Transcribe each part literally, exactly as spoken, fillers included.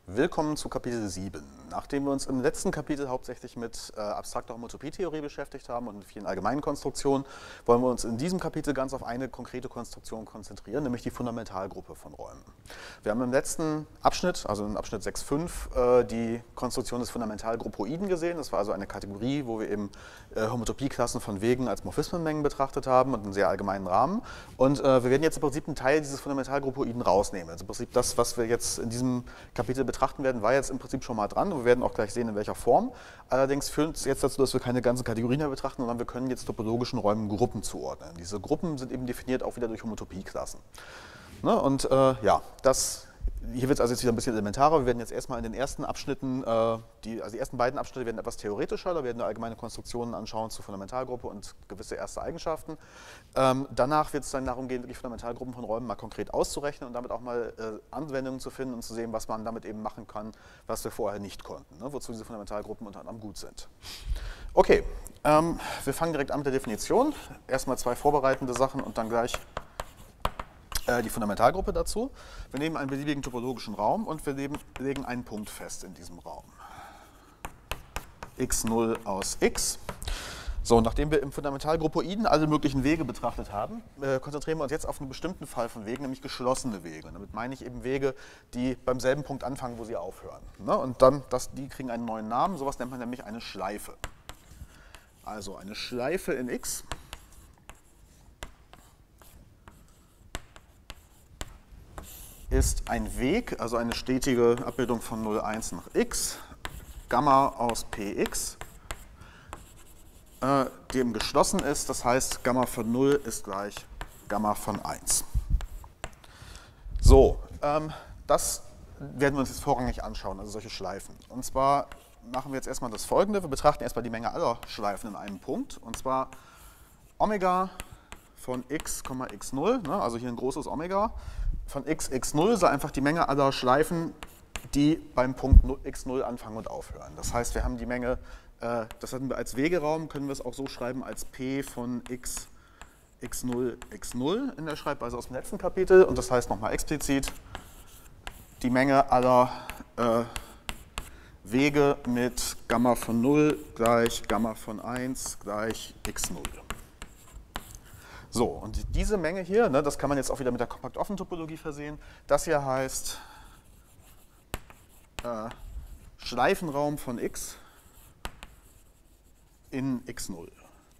Willkommen zu Kapitel sieben. Nachdem wir uns im letzten Kapitel hauptsächlich mit äh, abstrakter Homotopie-Theorie beschäftigt haben und mit vielen allgemeinen Konstruktionen, wollen wir uns in diesem Kapitel ganz auf eine konkrete Konstruktion konzentrieren, nämlich die Fundamentalgruppe von Räumen. Wir haben im letzten Abschnitt, also im Abschnitt sechs Punkt fünf, äh, die Konstruktion des Fundamentalgruppoiden gesehen. Das war also eine Kategorie, wo wir eben äh, Homotopieklassen von Wegen als Morphismenmengen betrachtet haben und einen sehr allgemeinen Rahmen. Und äh, wir werden jetzt im Prinzip einen Teil dieses Fundamentalgruppoiden rausnehmen. Also im Prinzip das, was wir jetzt in diesem Kapitel betrachten werden, war jetzt im Prinzip schon mal dran. Wir werden auch gleich sehen, in welcher Form. Allerdings führt es jetzt dazu, dass wir keine ganzen Kategorien mehr betrachten, sondern wir können jetzt topologischen Räumen Gruppen zuordnen. Diese Gruppen sind eben definiert auch wieder durch Homotopieklassen. Ne? Und äh, ja, das, hier wird es also jetzt wieder ein bisschen elementarer. Wir werden jetzt erstmal in den ersten Abschnitten, äh, die, also die ersten beiden Abschnitte werden etwas theoretischer, da werden wir allgemeine Konstruktionen anschauen zur Fundamentalgruppe und gewisse erste Eigenschaften. Ähm, danach wird es dann darum gehen, die Fundamentalgruppen von Räumen mal konkret auszurechnen und damit auch mal äh, Anwendungen zu finden und zu sehen, was man damit eben machen kann, was wir vorher nicht konnten, ne? Wozu diese Fundamentalgruppen unter anderem gut sind. Okay, ähm, wir fangen direkt an mit der Definition. Erstmal zwei vorbereitende Sachen und dann gleich die Fundamentalgruppe dazu. Wir nehmen einen beliebigen topologischen Raum und wir legen einen Punkt fest in diesem Raum. x null aus x. So, nachdem wir im Fundamentalgruppoiden alle möglichen Wege betrachtet haben, äh, konzentrieren wir uns jetzt auf einen bestimmten Fall von Wegen, nämlich geschlossene Wege. Und damit meine ich eben Wege, die beim selben Punkt anfangen, wo sie aufhören. Ne? Und dann, das, die kriegen einen neuen Namen, sowas nennt man nämlich eine Schleife. Also eine Schleife in x ist ein Weg, also eine stetige Abbildung von null, eins nach x, Gamma aus Px, äh, die eben geschlossen ist, das heißt Gamma von null ist gleich Gamma von eins. So, ähm, das werden wir uns jetzt vorrangig anschauen, also solche Schleifen. Und zwar machen wir jetzt erstmal das Folgende, wir betrachten erstmal die Menge aller Schleifen in einem Punkt, und zwar Omega von x, x null, ne, also hier ein großes Omega, von x, x null sei einfach die Menge aller Schleifen, die beim Punkt x null anfangen und aufhören. Das heißt, wir haben die Menge, äh, das hatten wir als Wegeraum, können wir es auch so schreiben als P von x, x null, x null in der Schreibweise aus dem letzten Kapitel. Und das heißt nochmal explizit, die Menge aller äh, Wege mit Gamma von null gleich Gamma von eins gleich x null. So, und diese Menge hier, ne, das kann man jetzt auch wieder mit der Kompakt-Offen-Topologie versehen, das hier heißt äh, Schleifenraum von x in x null.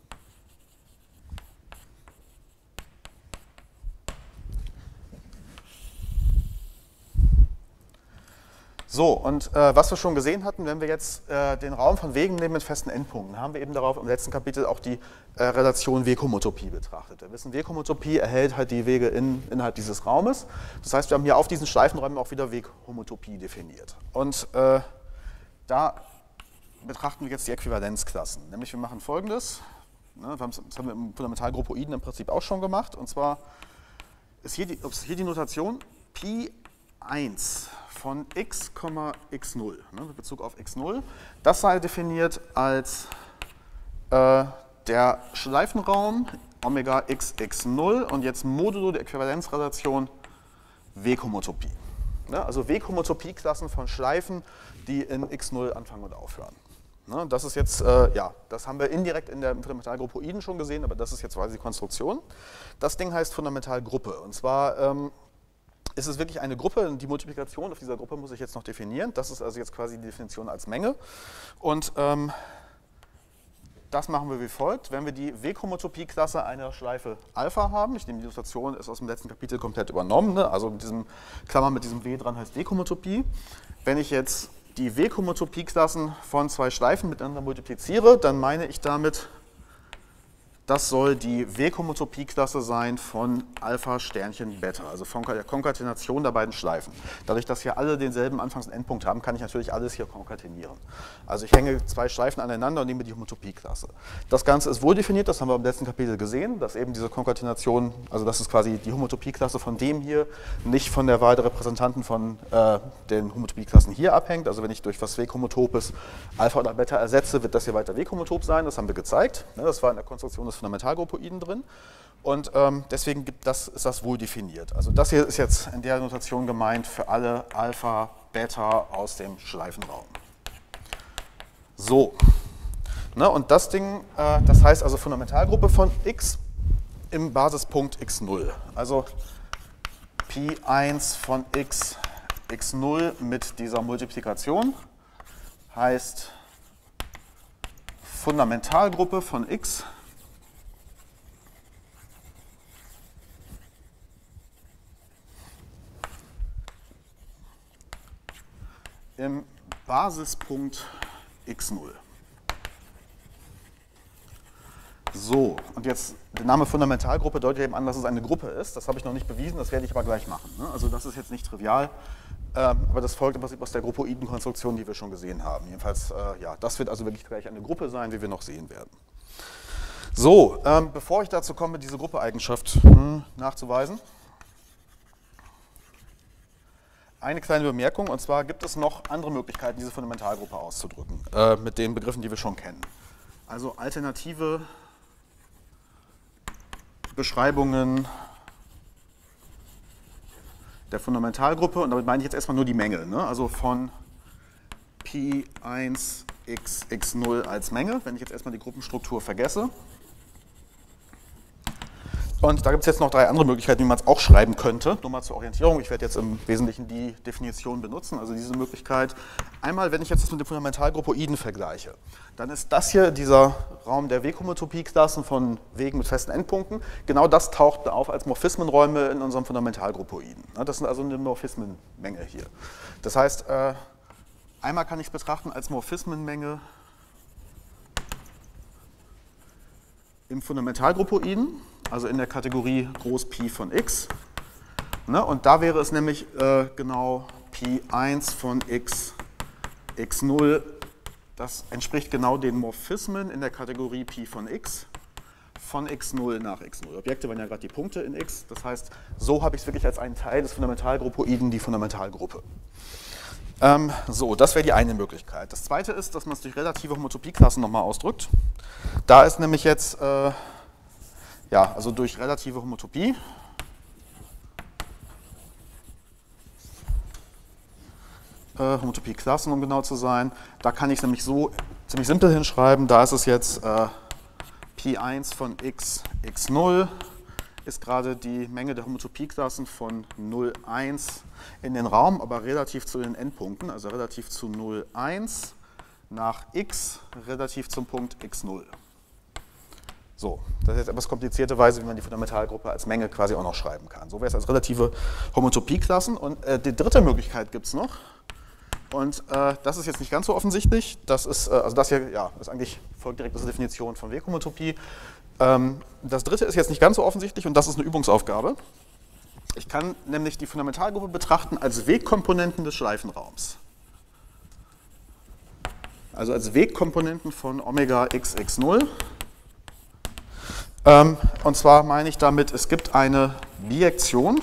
So, und äh, was wir schon gesehen hatten, wenn wir jetzt äh, den Raum von Wegen nehmen mit festen Endpunkten, haben wir eben darauf im letzten Kapitel auch die äh, Relation Weghomotopie betrachtet. Wir wissen, Weghomotopie erhält halt die Wege in, innerhalb dieses Raumes. Das heißt, wir haben hier auf diesen Schleifenräumen auch wieder Weghomotopie definiert. Und äh, da betrachten wir jetzt die Äquivalenzklassen. Nämlich wir machen Folgendes, ne, das haben wir im Fundamentalgruppoiden im Prinzip auch schon gemacht, und zwar ist hier die, ist hier die Notation Pi eins von x, x null, ne, mit Bezug auf x null. Das sei definiert als äh, der Schleifenraum Omega x, x null und jetzt modulo der Äquivalenzrelation Weghomotopie. Ne, also Weghomotopie-Klassen von Schleifen, die in x null anfangen und aufhören. Ne, das ist jetzt, äh, ja, das haben wir indirekt in der Fundamentalgruppoiden schon gesehen, aber das ist jetzt quasi die Konstruktion. Das Ding heißt Fundamentalgruppe, und zwar ähm, ist es wirklich eine Gruppe, die Multiplikation auf dieser Gruppe muss ich jetzt noch definieren. Das ist also jetzt quasi die Definition als Menge. Und ähm, das machen wir wie folgt. Wenn wir die Weghomotopie-Klasse einer Schleife Alpha haben, ich nehme die Notation, ist aus dem letzten Kapitel komplett übernommen, ne? Also mit diesem Klammer mit diesem W dran heißt Weghomotopie. Wenn ich jetzt die Weghomotopie-Klassen von zwei Schleifen miteinander multipliziere, dann meine ich damit, das soll die Weghomotopie-Klasse sein von Alpha Sternchen Beta, also von der Konkatenation der beiden Schleifen. Dadurch, dass hier alle denselben Anfangs- und Endpunkt haben, kann ich natürlich alles hier konkatenieren. Also ich hänge zwei Schleifen aneinander und nehme die Homotopie-Klasse. Das Ganze ist wohl definiert, das haben wir im letzten Kapitel gesehen, dass eben diese Konkatenation, also das ist quasi die Homotopie-Klasse von dem hier, nicht von der Wahl der Repräsentanten von äh, den Homotopie-Klassen hier abhängt. Also wenn ich durch was Weghomotopes Alpha oder Beta ersetze, wird das hier weiter Weghomotop sein, das haben wir gezeigt. Das war in der Konstruktion des Fundamentalgrupoiden drin. Und ähm, deswegen gibt das, ist das wohl definiert. Also das hier ist jetzt in der Notation gemeint für alle Alpha, Beta aus dem Schleifenraum. So, ne, und das Ding, äh, das heißt also Fundamentalgruppe von x im Basispunkt x null. Also Pi eins von x, x null mit dieser Multiplikation heißt Fundamentalgruppe von x im Basispunkt x null. So, und jetzt der Name Fundamentalgruppe deutet eben an, dass es eine Gruppe ist. Das habe ich noch nicht bewiesen, das werde ich aber gleich machen. Also das ist jetzt nicht trivial, aber das folgt im Prinzip aus der Gruppoidenkonstruktion, die wir schon gesehen haben. Jedenfalls, ja, das wird also wirklich gleich eine Gruppe sein, wie wir noch sehen werden. So, bevor ich dazu komme, diese Gruppeeigenschaft nachzuweisen, eine kleine Bemerkung, und zwar gibt es noch andere Möglichkeiten, diese Fundamentalgruppe auszudrücken, äh, mit den Begriffen, die wir schon kennen. Also alternative Beschreibungen der Fundamentalgruppe, und damit meine ich jetzt erstmal nur die Menge, ne? Also von Pi eins x x null als Menge, wenn ich jetzt erstmal die Gruppenstruktur vergesse. Und da gibt es jetzt noch drei andere Möglichkeiten, wie man es auch schreiben könnte. Nur mal zur Orientierung. Ich werde jetzt im Wesentlichen die Definition benutzen, also diese Möglichkeit. Einmal, wenn ich jetzt das mit den Fundamentalgruppoiden vergleiche, dann ist das hier dieser Raum der Weghomotopie-Klassen von Wegen mit festen Endpunkten. Genau das taucht auf als Morphismenräume in unserem Fundamentalgruppoiden. Das sind also eine Morphismenmenge hier. Das heißt, einmal kann ich es betrachten als Morphismenmenge im Fundamentalgruppoiden, also in der Kategorie Groß Pi von x. Ne, und da wäre es nämlich äh, genau Pi eins von x, x null. Das entspricht genau den Morphismen in der Kategorie Pi von x, von x null nach x null. Objekte waren ja gerade die Punkte in x. Das heißt, so habe ich es wirklich als einen Teil des Fundamentalgruppoiden, die Fundamentalgruppe. Ähm, so, das wäre die eine Möglichkeit. Das zweite ist, dass man es durch relative Homotopie-Klassen nochmal ausdrückt. Da ist nämlich jetzt, äh, ja, also durch relative Homotopie, äh, Homotopie-Klassen, um genau zu sein, da kann ich es nämlich so ziemlich simpel hinschreiben. Da ist es jetzt äh, Pi eins von x, x null ist gerade die Menge der Homotopie-Klassen von null, eins in den Raum, aber relativ zu den Endpunkten, also relativ zu null, eins nach x, relativ zum Punkt x null. So, das ist jetzt etwas komplizierte Weise, wie man die Fundamentalgruppe als Menge quasi auch noch schreiben kann. So wäre es als relative Homotopie-Klassen. Und äh, die dritte Möglichkeit gibt es noch. Und äh, das ist jetzt nicht ganz so offensichtlich. Das ist, äh, also das hier, ja, ist eigentlich folgt direkt aus der Definition von Weghomotopie. Ähm, das dritte ist jetzt nicht ganz so offensichtlich und das ist eine Übungsaufgabe. Ich kann nämlich die Fundamentalgruppe betrachten als Wegkomponenten des Schleifenraums. Also als Wegkomponenten von Omega x x null. Ähm, und zwar meine ich damit, es gibt eine Bijektion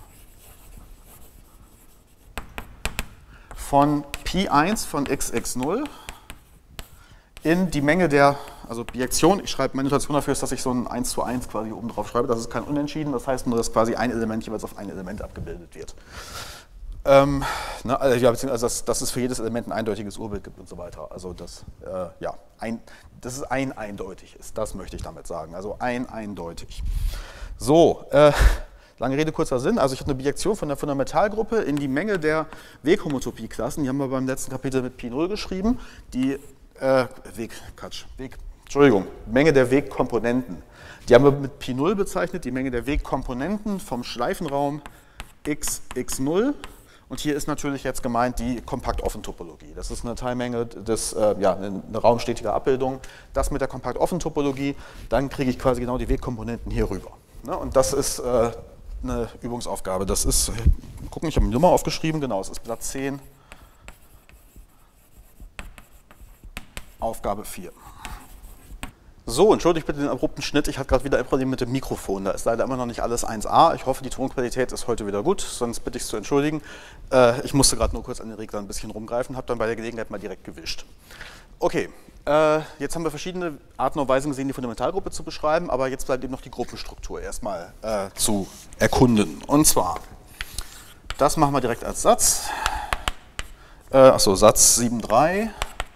von Pi eins von x x null in die Menge der, also Bijektion, ich schreibe, meine Notation dafür ist, dass ich so ein eins zu eins quasi oben drauf schreibe, das ist kein Unentschieden, das heißt nur, dass quasi ein Element jeweils auf ein Element abgebildet wird. Ähm, ne, also, ja, beziehungsweise dass, dass es für jedes Element ein eindeutiges Urbild gibt und so weiter. Also dass, äh, ja, ein, dass es ein eindeutig ist, das möchte ich damit sagen. Also ein eindeutig. So, äh, lange Rede, kurzer Sinn. Also ich habe eine Bijektion von der Fundamentalgruppe in die Menge der Weghomotopie-Klassen. Die haben wir beim letzten Kapitel mit Pi null geschrieben. Die äh, Weg, Quatsch, Weg, Entschuldigung, Menge der Wegkomponenten. Die haben wir mit Pi null bezeichnet, die Menge der Wegkomponenten vom Schleifenraum x, x null. Und hier ist natürlich jetzt gemeint die Kompakt-Offen-Topologie. Das ist eine Teilmenge, des, äh, ja, eine raumstetige Abbildung. Das mit der Kompakt-Offen-Topologie, dann kriege ich quasi genau die Wegkomponenten hier rüber. Ne? Und das ist äh, eine Übungsaufgabe. Das ist, mal gucken, ich habe eine Nummer aufgeschrieben, genau, es ist Blatt zehn, Aufgabe vier. So, entschuldigt bitte den abrupten Schnitt. Ich hatte gerade wieder ein Problem mit dem Mikrofon. Da ist leider immer noch nicht alles eins A. Ich hoffe, die Tonqualität ist heute wieder gut, sonst bitte ich es zu entschuldigen. Äh, ich musste gerade nur kurz an den Regler ein bisschen rumgreifen, habe dann bei der Gelegenheit mal direkt gewischt. Okay, äh, jetzt haben wir verschiedene Arten und Weisen gesehen, die Fundamentalgruppe zu beschreiben, aber jetzt bleibt eben noch die Gruppenstruktur erstmal äh, zu erkunden. Und zwar, das machen wir direkt als Satz. Äh, achso, Satz sieben Punkt drei.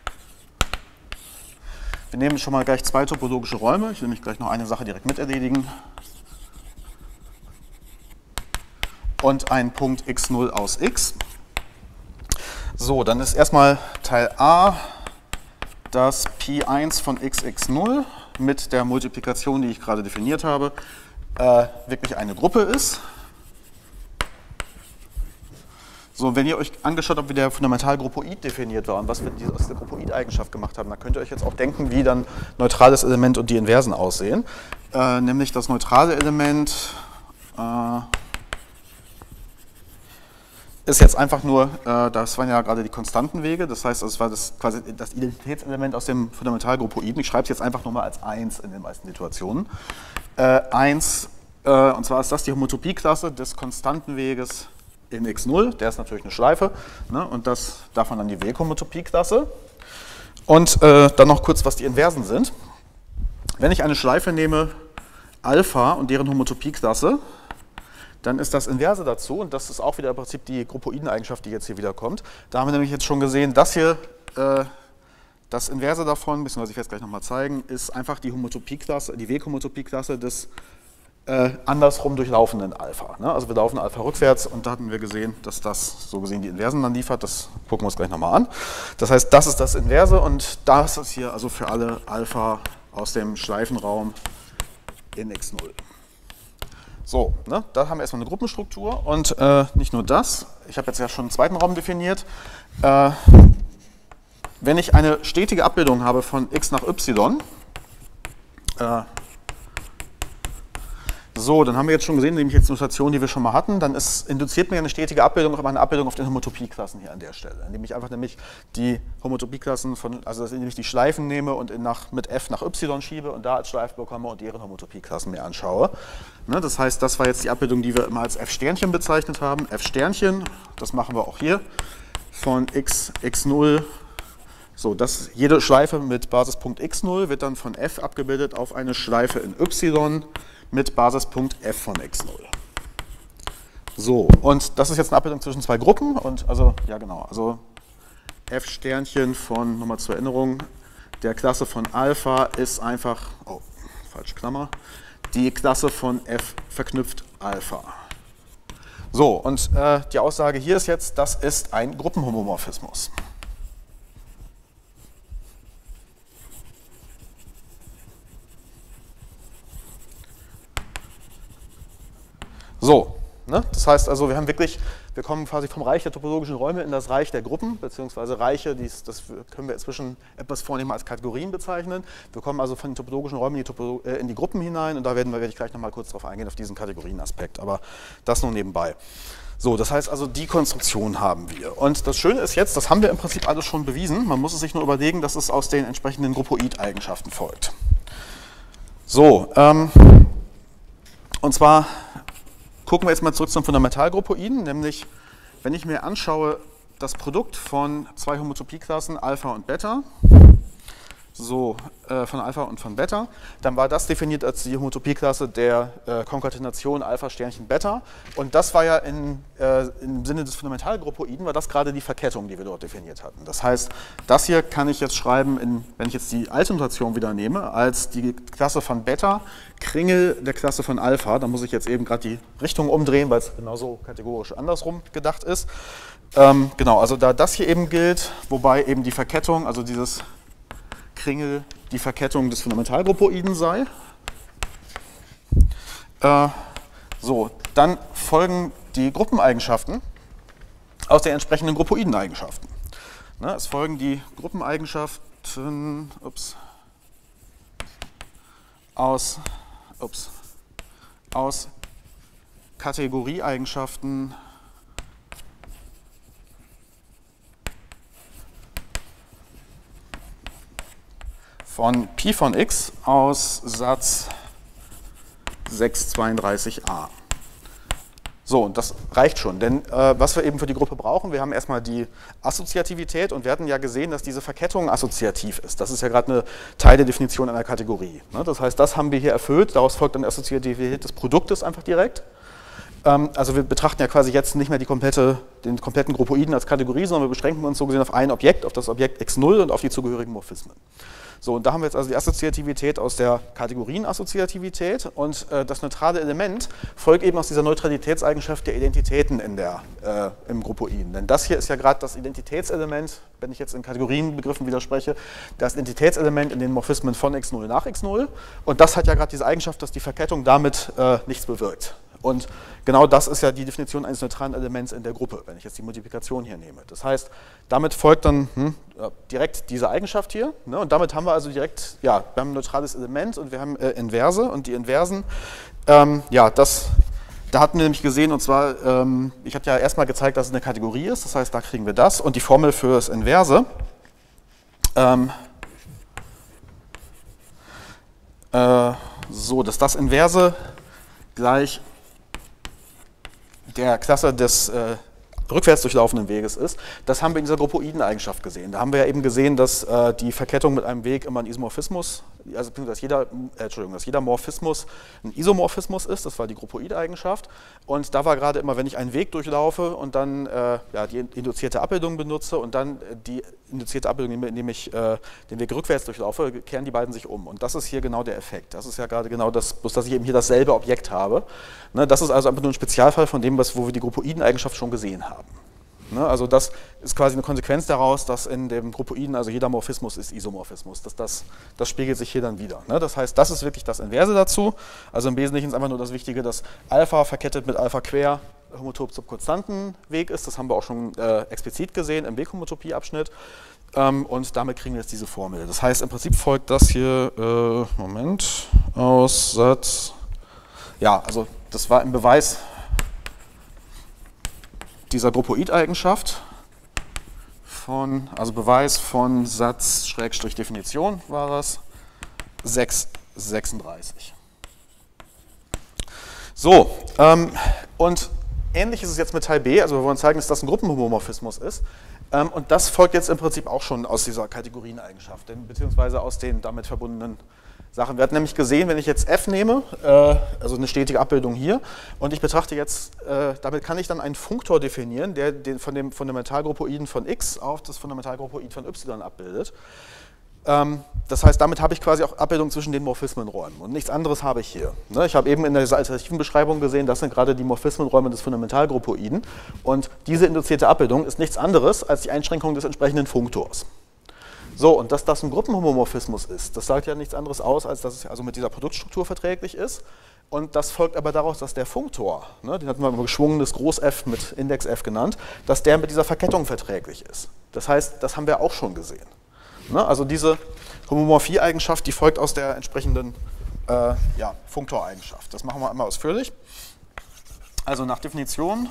Wir nehmen schon mal gleich zwei topologische Räume. Ich will nämlich gleich noch eine Sache direkt mit erledigen. Und einen Punkt x null aus x. So, dann ist erstmal Teil A, dass Pi eins von x x null mit der Multiplikation, die ich gerade definiert habe, äh, wirklich eine Gruppe ist. So, wenn ihr euch angeschaut habt, wie der Fundamentalgruppoid definiert war und was wir aus der Gruppoid-Eigenschaft gemacht haben, dann könnt ihr euch jetzt auch denken, wie dann neutrales Element und die Inversen aussehen. Äh, nämlich das neutrale Element äh, ist jetzt einfach nur, äh, das waren ja gerade die Konstantenwege, das heißt, das war das, quasi das Identitätselement aus dem Fundamentalgruppoiden. Ich schreibe es jetzt einfach nur mal als eins in den meisten Situationen. Äh, eins, äh, und zwar ist das die Homotopieklasse des Konstantenweges in x null, der ist natürlich eine Schleife, ne, und das davon dann die Weg-Homotopie-Klasse. Und äh, dann noch kurz, was die Inversen sind. Wenn ich eine Schleife nehme, Alpha und deren Homotopie-Klasse, dann ist das Inverse dazu, und das ist auch wieder im Prinzip die Gruppoiden-Eigenschaft, die jetzt hier wieder kommt. Da haben wir nämlich jetzt schon gesehen, das hier, äh, das Inverse davon, beziehungsweise ich werde es gleich nochmal zeigen, ist einfach die Homotopie-Klasse, die Weg-Homotopie-Klasse des Äh, andersrum durchlaufenden Alpha. Ne? Also wir laufen Alpha rückwärts und da hatten wir gesehen, dass das so gesehen die Inversen dann liefert. Das gucken wir uns gleich nochmal an. Das heißt, das ist das Inverse und das ist hier also für alle Alpha aus dem Schleifenraum in x null. So, ne? Da haben wir erstmal eine Gruppenstruktur und äh, nicht nur das. Ich habe jetzt ja schon einen zweiten Raum definiert. Äh, wenn ich eine stetige Abbildung habe von x nach y, äh, so, dann haben wir jetzt schon gesehen, nämlich jetzt die Notation, die wir schon mal hatten, dann ist, induziert mir eine stetige Abbildung auch eine Abbildung auf den Homotopieklassen hier an der Stelle, indem ich einfach nämlich die Homotopieklassen von, also indem ich die Schleifen nehme und in nach, mit f nach y schiebe und da als Schleife bekomme und deren Homotopieklassen mir anschaue. Ne, das heißt, das war jetzt die Abbildung, die wir immer als f-Sternchen bezeichnet haben. F-Sternchen, das machen wir auch hier, von x, x null. So, das, jede Schleife mit Basispunkt x null wird dann von f abgebildet auf eine Schleife in y mit Basispunkt f von x null. So, und das ist jetzt eine Abbildung zwischen zwei Gruppen und also, ja genau, also f-Sternchen von, nochmal zur Erinnerung, der Klasse von Alpha ist einfach, oh, falsche Klammer, die Klasse von f verknüpft Alpha. So, und äh, die Aussage hier ist jetzt, das ist ein Gruppenhomomorphismus. So, ne? Das heißt also, wir haben wirklich, wir kommen quasi vom Reich der topologischen Räume in das Reich der Gruppen, beziehungsweise Reiche, dies, das können wir inzwischen etwas vornehmer als Kategorien bezeichnen. Wir kommen also von den topologischen Räumen in die, Topolo äh, in die Gruppen hinein und da werden wir, werde ich gleich nochmal kurz drauf eingehen, auf diesen Kategorienaspekt, aber das nur nebenbei. So, das heißt also, die Konstruktion haben wir. Und das Schöne ist jetzt, das haben wir im Prinzip alles schon bewiesen, man muss es sich nur überlegen, dass es aus den entsprechenden Gruppoid-Eigenschaften folgt. So, ähm, und zwar gucken wir jetzt mal zurück zum Fundamentalgruppoiden, nämlich wenn ich mir anschaue, das Produkt von zwei Homotopieklassen Alpha und Beta, so äh, von Alpha und von Beta, dann war das definiert als die Homotopieklasse der äh, Konkatenation Alpha Sternchen Beta und das war ja in, äh, im Sinne des Fundamentalgruppoiden, war das gerade die Verkettung, die wir dort definiert hatten. Das heißt, das hier kann ich jetzt schreiben, in, wenn ich jetzt die alte Notation wieder nehme, als die Klasse von Beta Kringel der Klasse von Alpha, da muss ich jetzt eben gerade die Richtung umdrehen, weil es genauso kategorisch andersrum gedacht ist. Ähm, genau, also da das hier eben gilt, wobei eben die Verkettung, also dieses Kringel die Verkettung des Fundamentalgruppoiden sei. Äh, so, dann folgen die Gruppeneigenschaften aus den entsprechenden Gruppoiden-Eigenschaften. Ne, es folgen die Gruppeneigenschaften ups, aus, ups, aus Kategorieeigenschaften von Pi von x aus Satz sechs zweiunddreißig a. So, und das reicht schon, denn äh, was wir eben für die Gruppe brauchen, wir haben erstmal die Assoziativität und wir hatten ja gesehen, dass diese Verkettung assoziativ ist. Das ist ja gerade eine Teil der Definition einer Kategorie. Ne? Das heißt, das haben wir hier erfüllt, daraus folgt dann die Assoziativität des Produktes einfach direkt. Ähm, also wir betrachten ja quasi jetzt nicht mehr die komplette, den kompletten Gruppoiden als Kategorie, sondern wir beschränken uns so gesehen auf ein Objekt, auf das Objekt x null und auf die zugehörigen Morphismen. So, und da haben wir jetzt also die Assoziativität aus der Kategorienassoziativität und äh, das neutrale Element folgt eben aus dieser Neutralitätseigenschaft der Identitäten in der, äh, im Gruppoiden. Denn das hier ist ja gerade das Identitätselement, wenn ich jetzt in Kategorienbegriffen widerspreche, das Identitätselement in den Morphismen von x null nach x null und das hat ja gerade diese Eigenschaft, dass die Verkettung damit äh, nichts bewirkt. Und genau das ist ja die Definition eines neutralen Elements in der Gruppe, wenn ich jetzt die Multiplikation hier nehme. Das heißt, damit folgt dann hm, direkt diese Eigenschaft hier. Ne, und damit haben wir also direkt, ja, wir haben ein neutrales Element und wir haben äh, Inverse. Und die Inversen, ähm, ja, das, da hatten wir nämlich gesehen, und zwar, ähm, ich hatte ja erstmal gezeigt, dass es eine Kategorie ist. Das heißt, da kriegen wir das. Und die Formel für das Inverse, ähm, äh, so, dass das Inverse gleich der Klasse des äh, rückwärts durchlaufenden Weges ist, das haben wir in dieser Gruppoiden-Eigenschaft gesehen. Da haben wir ja eben gesehen, dass äh, die Verkettung mit einem Weg immer ein Isomorphismus, also dass jeder, äh, Entschuldigung, dass jeder Morphismus ein Isomorphismus ist, das war die Gruppoid-Eigenschaft. Und da war gerade immer, wenn ich einen Weg durchlaufe und dann äh, ja, die induzierte Abbildung benutze und dann die induzierte Abbildung, indem ich äh, den Weg rückwärts durchlaufe, kehren die beiden sich um. Und das ist hier genau der Effekt. Das ist ja gerade genau das, bloß dass ich eben hier dasselbe Objekt habe. Ne, das ist also einfach nur ein Spezialfall von dem, was, wo wir die Gruppoiden-Eigenschaft schon gesehen haben. Ne, also das ist quasi eine Konsequenz daraus, dass in dem Gruppoiden, also jeder Morphismus ist Isomorphismus. Das, das, das spiegelt sich hier dann wieder. Ne, das heißt, das ist wirklich das Inverse dazu. Also im Wesentlichen ist einfach nur das Wichtige, dass Alpha verkettet mit Alpha quer homotop zum konstanten Weg ist. Das haben wir auch schon äh, explizit gesehen im Weghomotopie-Abschnitt. Ähm, und damit kriegen wir jetzt diese Formel. Das heißt, im Prinzip folgt das hier, äh, Moment, aus Satz, ja, also das war im Beweis dieser Gruppoid-Eigenschaft von, also Beweis von Satz Schrägstrich Definition war das, sechs sechsunddreißig. So, ähm, und ähnlich ist es jetzt mit Teil B, also wir wollen zeigen, dass das ein Gruppenhomomorphismus ist. Ähm, und das folgt jetzt im Prinzip auch schon aus dieser Kategorieneigenschaft, denn, beziehungsweise aus den damit verbundenen Sachen. Wir hatten nämlich gesehen, wenn ich jetzt f nehme, äh, also eine stetige Abbildung hier, und ich betrachte jetzt, äh, damit kann ich dann einen Funktor definieren, der den von dem Fundamentalgruppoiden von x auf das Fundamentalgruppoid von y abbildet. Ähm, das heißt, damit habe ich quasi auch Abbildung zwischen den Morphismenräumen und nichts anderes habe ich hier. Ne, ich habe eben in dieser alternativen Beschreibung gesehen, das sind gerade die Morphismenräume des Fundamentalgruppoiden und diese induzierte Abbildung ist nichts anderes als die Einschränkung des entsprechenden Funktors. So, und dass das ein Gruppenhomomorphismus ist, das sagt ja nichts anderes aus, als dass es also mit dieser Produktstruktur verträglich ist. Und das folgt aber daraus, dass der Funktor, ne, den hatten wir mal geschwungenes Groß-F mit Index F genannt, dass der mit dieser Verkettung verträglich ist. Das heißt, das haben wir auch schon gesehen. Ne, also diese Homomorphie-Eigenschaft, die folgt aus der entsprechenden äh, ja, Funktoreigenschaft. Das machen wir einmal ausführlich. Also nach Definition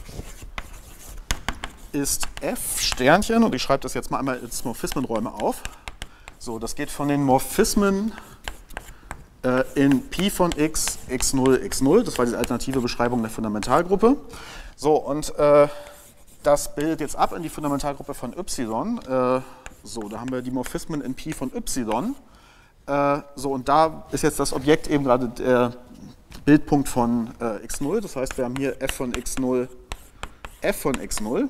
ist F Sternchen, und ich schreibe das jetzt mal einmal als Morphismenräume auf. So, das geht von den Morphismen äh, in Pi von x, x null, x null, das war die alternative Beschreibung der Fundamentalgruppe. So, und äh, das bildet jetzt ab in die Fundamentalgruppe von y. Äh, so, da haben wir die Morphismen in Pi von y. Äh, so, und da ist jetzt das Objekt eben gerade der Bildpunkt von äh, x null, das heißt, wir haben hier f von x null, f von x null.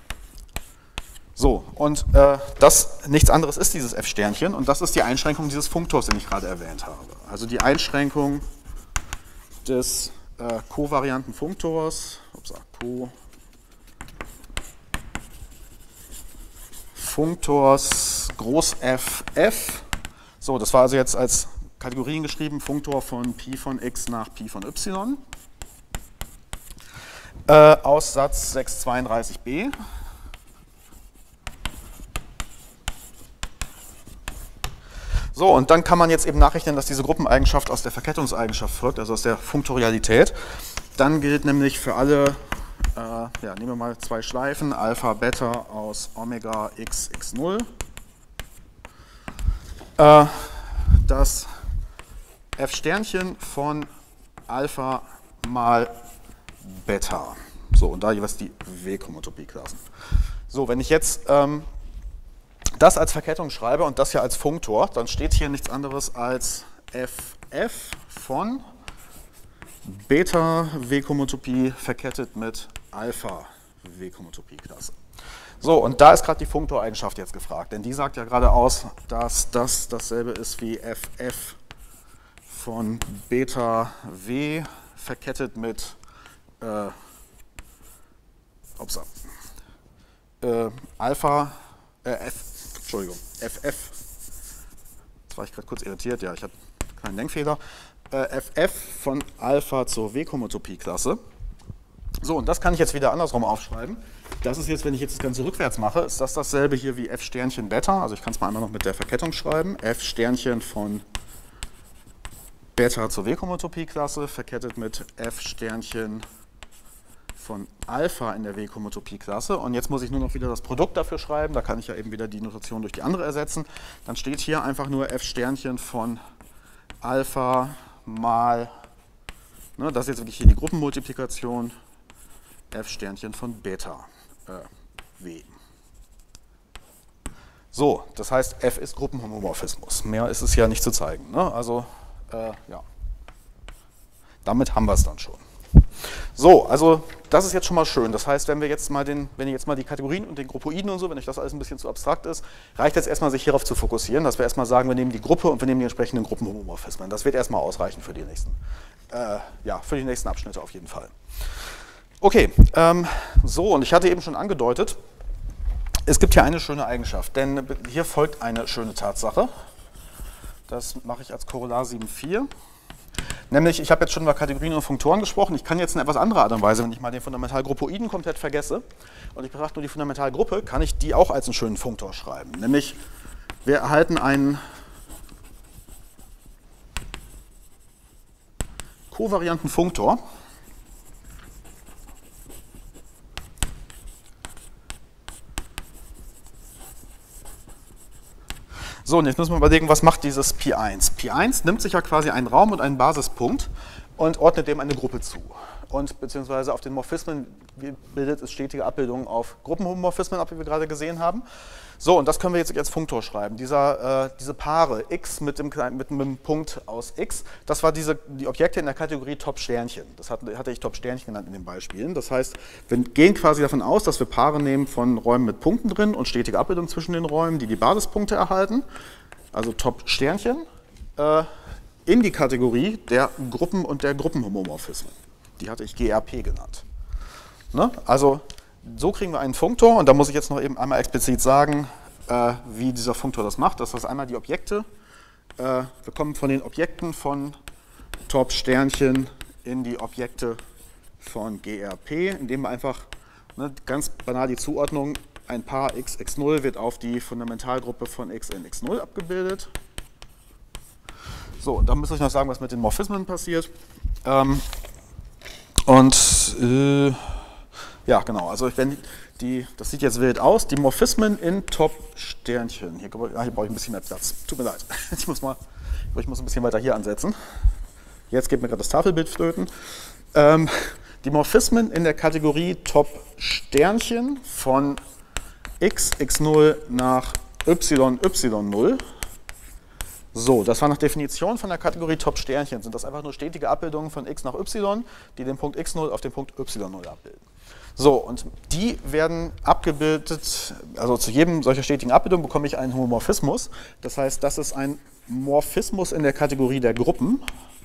So, und äh, das nichts anderes ist dieses F-Sternchen und das ist die Einschränkung dieses Funktors, den ich gerade erwähnt habe. Also die Einschränkung des äh, kovarianten Funktors, upsa, Co Funktors Groß F, F. So, das war also jetzt als Kategorien geschrieben, Funktor von Pi von x nach Pi von y. Äh, aus Satz sechs zweiunddreißig b. So, und dann kann man jetzt eben nachrechnen, dass diese Gruppeneigenschaft aus der Verkettungseigenschaft folgt, also aus der Funktorialität. Dann gilt nämlich für alle, äh, ja, nehmen wir mal zwei Schleifen, Alpha, Beta aus Omega x, x null. Äh, das f' von Alpha mal Beta. So, und da jeweils die W-Homotopie-Klassen. So, wenn ich jetzt ähm, das als Verkettung schreibe und das hier als Funktor, dann steht hier nichts anderes als ff von Beta W-Homotopie verkettet mit Alpha W-Homotopie-Klasse. So, und da ist gerade die Funktoreigenschaft jetzt gefragt, denn die sagt ja gerade aus, dass das dasselbe ist wie ff von Beta W verkettet mit äh, upsa, äh, Alpha, äh, F, Entschuldigung, ff, jetzt war ich gerade kurz irritiert, ja, ich hatte einen kleinen Denkfehler, äh, ff von Alpha zur W-Homotopie-Klasse. So, und das kann ich jetzt wieder andersrum aufschreiben. Das ist jetzt, wenn ich jetzt das Ganze rückwärts mache, ist das dasselbe hier wie f' Beta, also ich kann es mal einmal noch mit der Verkettung schreiben, f' von Beta zur W-Homotopie-Klasse verkettet mit f' von Alpha in der W-Homotopie-Klasse. Und jetzt muss ich nur noch wieder das Produkt dafür schreiben. Da kann ich ja eben wieder die Notation durch die andere ersetzen. Dann steht hier einfach nur f' von Alpha mal, ne, das ist jetzt wirklich hier die Gruppenmultiplikation, f' von Beta äh, W. So, das heißt, f ist Gruppenhomomorphismus. Mehr ist es ja nicht zu zeigen. Ne? Also, äh, ja. Damit haben wir es dann schon. So, also das ist jetzt schon mal schön. Das heißt, wenn wir jetzt mal den, wenn ihr jetzt mal die Kategorien und den Gruppoiden und so, wenn euch das alles ein bisschen zu abstrakt ist, reicht jetzt erstmal, sich hierauf zu fokussieren, dass wir erstmal sagen, wir nehmen die Gruppe und wir nehmen die entsprechenden Gruppenhomomorphismen. Das wird erstmal ausreichen für die nächsten, äh, ja, für die nächsten Abschnitte auf jeden Fall. Okay, ähm, so, und ich hatte eben schon angedeutet, es gibt hier eine schöne Eigenschaft, denn hier folgt eine schöne Tatsache. Das mache ich als Korollar sieben Punkt vier. Nämlich, ich habe jetzt schon über Kategorien und Funktoren gesprochen, ich kann jetzt in etwas anderer Art und Weise, wenn ich mal den Fundamentalgruppoiden komplett vergesse und ich betrachte nur die Fundamentalgruppe, kann ich die auch als einen schönen Funktor schreiben. Nämlich, wir erhalten einen kovarianten Funktor. So, und jetzt müssen wir überlegen, was macht dieses Pi eins? Pi eins nimmt sich ja quasi einen Raum und einen Basispunkt und ordnet dem eine Gruppe zu. Und beziehungsweise auf den Morphismen bildet es stetige Abbildungen auf Gruppenhomomorphismen ab, wie wir gerade gesehen haben. So, und das können wir jetzt als Funktor schreiben. Dieser, äh, diese Paare x mit dem, mit einem Punkt aus x, das war diese, die Objekte in der Kategorie Top-Sternchen. Das hatte, hatte ich Top-Sternchen genannt in den Beispielen. Das heißt, wir gehen quasi davon aus, dass wir Paare nehmen von Räumen mit Punkten drin und stetige Abbildung zwischen den Räumen, die die Basispunkte erhalten, also Top-Sternchen, äh, in die Kategorie der Gruppen und der Gruppenhomomorphismen. Die hatte ich G R P genannt. Ne? Also so kriegen wir einen Funktor und da muss ich jetzt noch eben einmal explizit sagen, äh, wie dieser Funktor das macht. Das ist einmal die Objekte. Äh, wir kommen von den Objekten von Top-Sternchen in die Objekte von G R P, indem wir einfach, ne, ganz banal die Zuordnung, ein Paar x, x null wird auf die Fundamentalgruppe von x in x null abgebildet. So, und dann muss ich noch sagen, was mit den Morphismen passiert. Ähm, und äh, ja, genau, also wenn die, das sieht jetzt wild aus, die Morphismen in Top-Sternchen. Hier, hier brauche ich ein bisschen mehr Platz. Tut mir leid. Ich muss mal, ich muss ein bisschen weiter hier ansetzen. Jetzt geht mir gerade das Tafelbild flöten. Ähm, die Morphismen in der Kategorie Top-Sternchen von x, x null nach y, y null. So, das war nach Definition von der Kategorie Top-Sternchen. Sind das einfach nur stetige Abbildungen von x nach y, die den Punkt x null auf den Punkt y null abbilden. So, und die werden abgebildet, also zu jedem solcher stetigen Abbildung bekomme ich einen Homomorphismus. Das heißt, das ist ein Morphismus in der Kategorie der Gruppen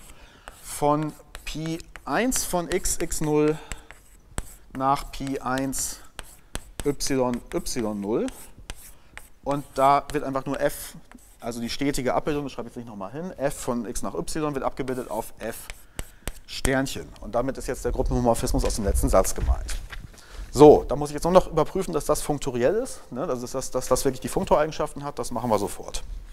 von Pi eins von x, x null nach Pi eins, y, y null. Und da wird einfach nur f, also die stetige Abbildung, das schreibe ich jetzt nicht nochmal hin, f von x nach y wird abgebildet auf f Sternchen. Und damit ist jetzt der Gruppenhomomorphismus aus dem letzten Satz gemeint. So, da muss ich jetzt nur noch überprüfen, dass das funktoriell ist, ne? Das ist das, dass das wirklich die Funktoreigenschaften hat, das machen wir sofort.